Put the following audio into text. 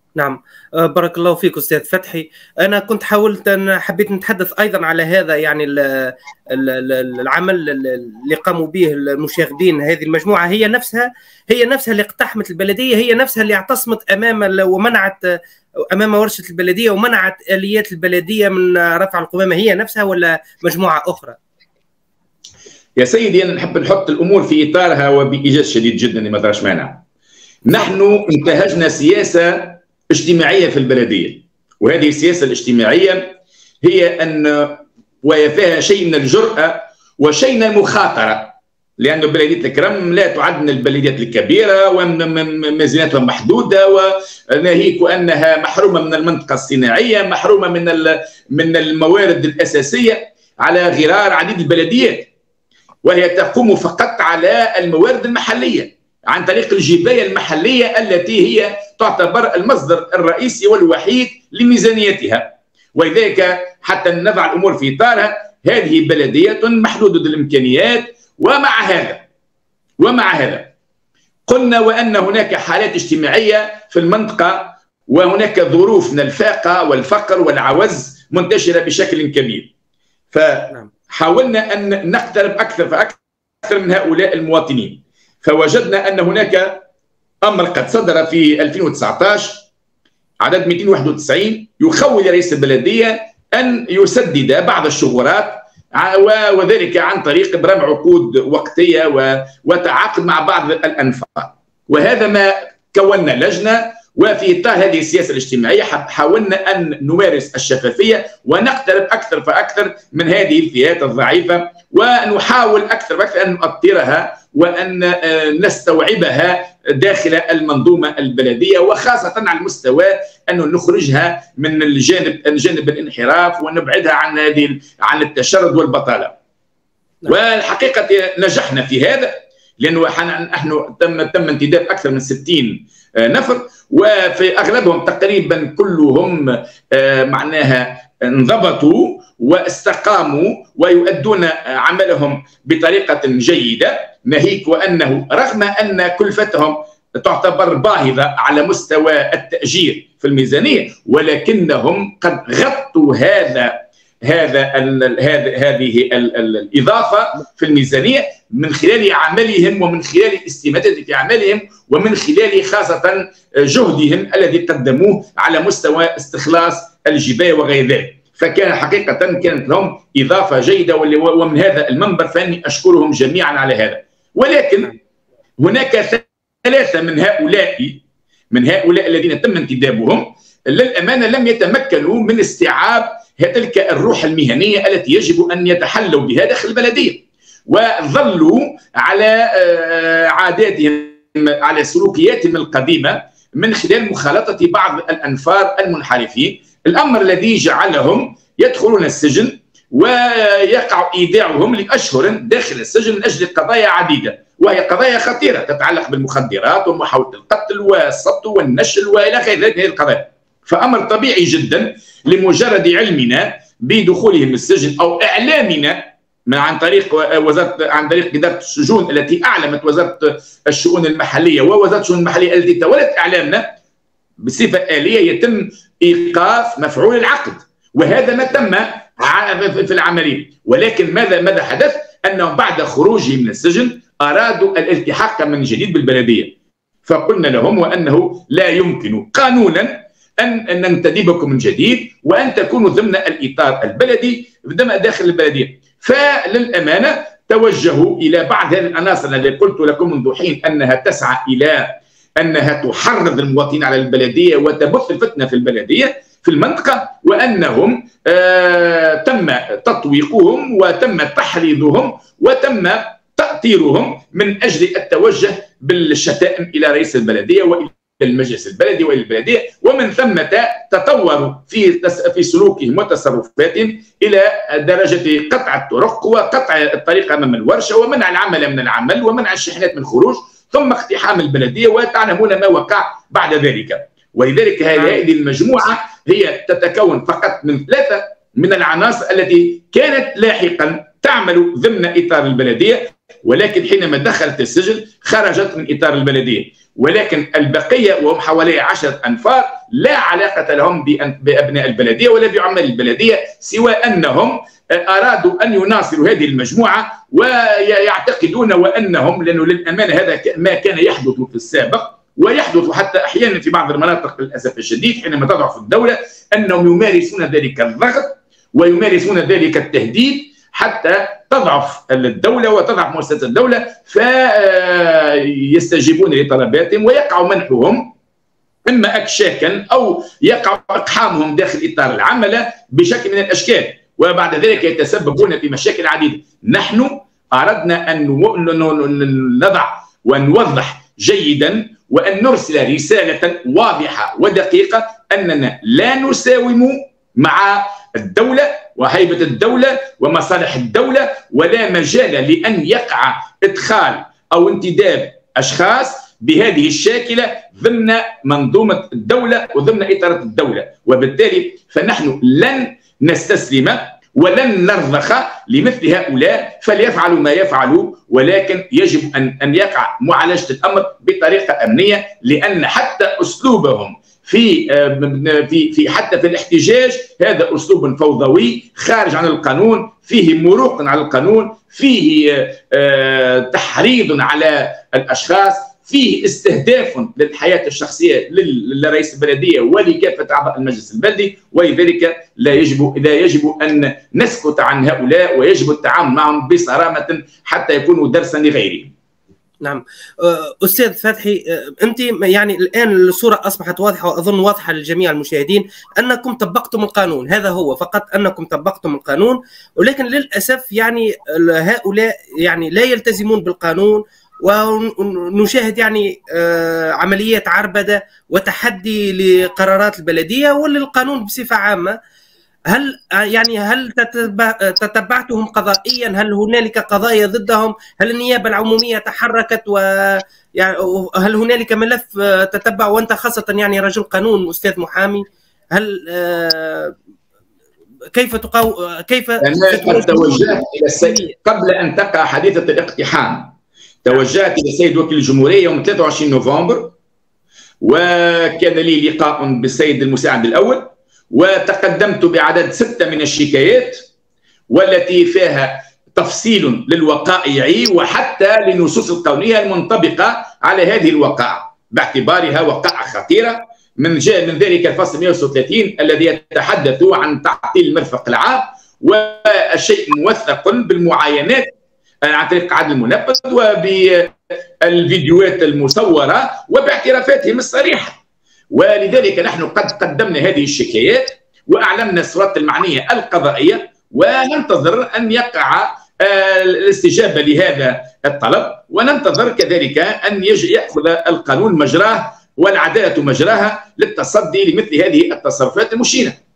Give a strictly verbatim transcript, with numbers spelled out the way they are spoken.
نعم. آه، بارك الله فيك أستاذ فتحي. أنا كنت حاولت أن حبيت نتحدث أيضا على هذا، يعني ال ال ال العمل اللي قاموا به المشاغبين. هذه المجموعة هي نفسها هي نفسها اللي اقتحمت البلدية، هي نفسها اللي اعتصمت أمام ومنعت أمام ورشة البلدية ومنعت آليات البلدية من رفع القمامة، هي نفسها ولا مجموعة أخرى؟ يا سيدي أنا نحب نحط الأمور في إطارها وبإيجاز شديد جدا ما دارش مانع. نحن انتهجنا سياسة اجتماعية في البلدية، وهذه السياسة الاجتماعية هي أن وفيها شيء من الجرأة وشيء من المخاطرة، لأن بلدية الكرم لا تعد من البلديات الكبيرة وميزانيتها محدودة، وناهيك أنها محرومة من المنطقة الصناعية، محرومة من من الموارد الأساسية على غرار عديد البلديات، وهي تقوم فقط على الموارد المحلية عن طريق الجباية المحلية التي هي تعتبر المصدر الرئيسي والوحيد لميزانيتها. ولذلك حتى نضع الأمور في إطارها، هذه بلدية محدودة الإمكانيات، ومع هذا ومع هذا قلنا وأن هناك حالات اجتماعية في المنطقة، وهناك ظروف من الفاقة والفقر والعوز منتشرة بشكل كبير، فحاولنا أن نقترب أكثر فأكثر من هؤلاء المواطنين. فوجدنا أن هناك أمر قد صدر في ألفين وتسعة عشر عدد مئتين وواحد وتسعين يخول رئيس البلدية أن يسدد بعض الشغورات، وذلك عن طريق إبرام عقود وقتية وتعاقد مع بعض الأنفاق. وهذا ما كونا لجنة، وفي إطار هذه السياسة الاجتماعية حاولنا أن نمارس الشفافية ونقترب أكثر فأكثر من هذه الفئات الضعيفة، ونحاول أكثر فأكثر أن نؤطرها وأن نستوعبها داخل المنظومة البلدية، وخاصة على المستوى أن نخرجها من الجانب جانب الانحراف ونبعدها عن هذه عن التشرد والبطالة. والحقيقة نجحنا في هذا، لأنه نحن تم تم انتداب أكثر من ستين نفر، وفي أغلبهم تقريبا كلهم معناها انضبطوا واستقاموا ويؤدون عملهم بطريقة جيدة، ناهيك وأنه رغم أن كلفتهم تعتبر باهظة على مستوى التأجير في الميزانية، ولكنهم قد غطوا هذا هذا هذا هذه الإضافة في الميزانية من خلال عملهم ومن خلال استماتة في أعمالهم ومن خلال خاصة جهدهم الذي قدموه على مستوى استخلاص الجباية وغير ذلك. فكان حقيقة كانت لهم إضافة جيدة، ومن هذا المنبر فاني أشكرهم جميعا على هذا. ولكن هناك ثلاثة من هؤلاء من هؤلاء الذين تم انتدابهم للأمانة لم يتمكنوا من استيعاب تلك الروح المهنية التي يجب أن يتحلوا بها داخل البلدية، وظلوا على عاداتهم على سلوكياتهم القديمة من خلال مخالطة بعض الأنفار المنحرفين، الأمر الذي جعلهم يدخلون السجن ويقع إيداعهم لأشهر داخل السجن من أجل قضايا عديدة، وهي قضايا خطيرة تتعلق بالمخدرات ومحاولة القتل والسطو والنشل وإلى غير ذلك من هذه القضايا. فأمر طبيعي جدا لمجرد علمنا بدخولهم السجن أو إعلامنا عن طريق وزارة عن طريق إدارة السجون التي أعلمت وزارة الشؤون المحلية ووزارة الشؤون المحلية التي تولت إعلامنا بصفة آلية يتم إيقاف مفعول العقد، وهذا ما تم في العملية. ولكن ماذا ماذا حدث؟ أنهم بعد خروجهم من السجن أرادوا الالتحاق من جديد بالبلدية، فقلنا لهم وأنه لا يمكن قانونا أن ننتدبكم من جديد وأن تكونوا ضمن الإطار البلدي داخل البلدية. فللأمانة توجهوا إلى بعض هذه العناصر التي قلت لكم منذ حين أنها تسعى إلى أنها تحرض المواطنين على البلدية وتبث الفتنة في البلدية في المنطقة، وأنهم آه تم تطويقهم وتم تحريضهم وتم تأطيرهم من أجل التوجه بالشتائم إلى رئيس البلدية وإلى المجلس البلدي والى البلديه، ومن ثم تطوروا في في سلوكهم وتصرفاتهم الى درجه قطع الطرق وقطع الطريق امام الورشه ومنع العمل من العمل ومنع الشحنات من الخروج، ثم اقتحام البلديه، وتعلمون ما وقع بعد ذلك. ولذلك هذه المجموعه هي تتكون فقط من ثلاثه من العناصر التي كانت لاحقا تعمل ضمن اطار البلديه، ولكن حينما دخلت السجن خرجت من اطار البلديه. ولكن البقيه وهم حوالي عشرة انفار لا علاقه لهم بابناء البلديه ولا بعمال البلديه، سوى انهم ارادوا ان يناصروا هذه المجموعه ويعتقدون وانهم، لانه للامانه هذا ما كان يحدث في السابق ويحدث حتى احيانا في بعض المناطق للاسف الشديد حينما تضعف الدوله، انهم يمارسون ذلك الضغط ويمارسون ذلك التهديد حتى تضعف الدوله وتضعف مؤسسات الدوله، فيستجيبون لطلباتهم ويقع منحهم اما اكشاكا او يقع اقحامهم داخل اطار العمله بشكل من الاشكال، وبعد ذلك يتسببون في مشاكل عديده. نحن اردنا ان نضع ونوضح جيدا وان نرسل رساله واضحه ودقيقه اننا لا نساوم مع الدوله وهيبه الدوله ومصالح الدوله، ولا مجال لان يقع ادخال او انتداب اشخاص بهذه الشاكله ضمن منظومه الدوله وضمن اطارات الدوله، وبالتالي فنحن لن نستسلم ولن نرضخ لمثل هؤلاء، فليفعلوا ما يفعلوا، ولكن يجب ان ان يقع معالجه الامر بطريقه امنيه، لان حتى اسلوبهم في في في حتى في الاحتجاج هذا اسلوب فوضوي خارج عن القانون، فيه مروق على القانون، فيه تحريض على الاشخاص، فيه استهداف للحياه الشخصيه لرئيس البلديه ولكافه اعضاء المجلس البلدي، ولذلك لا يجب لا يجب ان نسكت عن هؤلاء، ويجب التعامل معهم بصرامه حتى يكونوا درسا لغيرهم. نعم أستاذ فتحي، أنت يعني الآن الصورة أصبحت واضحة وأظن واضحة لجميع المشاهدين أنكم طبقتم القانون، هذا هو فقط أنكم طبقتم القانون، ولكن للأسف يعني هؤلاء يعني لا يلتزمون بالقانون، ونشاهد يعني عمليات عربدة وتحدي لقرارات البلدية وللقانون بصفة عامة. هل يعني هل تتبعتهم قضائيا؟ هل هنالك قضايا ضدهم؟ هل النيابه العموميه تحركت؟ و يعني هل هنالك ملف تتبع وانت خاصه يعني رجل قانون استاذ محامي؟ هل كيف تقاو كيف أنا توجهت الى السيد قبل ان تقع حادثه الاقتحام، توجهت الى السيد وكيل الجمهوريه يوم ثلاثة وعشرين نوفمبر، وكان لي لقاء بالسيد المساعد الاول، وتقدمت بعدد ستة من الشكايات والتي فيها تفصيل للوقائع وحتى للنصوص القانونية المنطبقة على هذه الوقائع باعتبارها وقائع خطيرة، من جاء من ذلك الفصل مئة وثلاثين الذي يتحدث عن تعطيل المرفق العام، والشيء موثق بالمعاينات عن طريق عدل المنفذ وبالفيديوهات المصورة وباعترافاتهم الصريحة. ولذلك نحن قد قدمنا هذه الشكايات واعلمنا السلطات المعنيه القضائيه، وننتظر ان يقع الاستجابه لهذا الطلب، وننتظر كذلك ان ياخذ القانون مجراه والعداله مجراها للتصدي لمثل هذه التصرفات المشينه.